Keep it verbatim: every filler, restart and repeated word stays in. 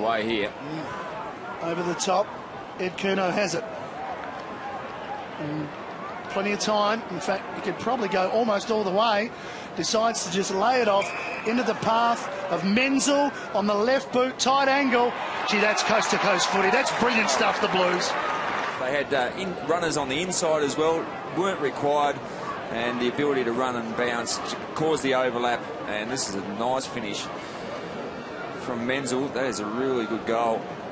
way here. Mm. Over the top, Ed Curnow has it. And plenty of time. In fact, he could probably go almost all the way. Decides to just lay it off into the path of Menzel on the left boot, tight angle. Gee, that's coast-to-coast footy. That's brilliant stuff, the Blues. They had uh, in runners on the inside as well, weren't required, and the ability to run and bounce caused the overlap, and this is a nice finish from Menzel. That is a really good goal.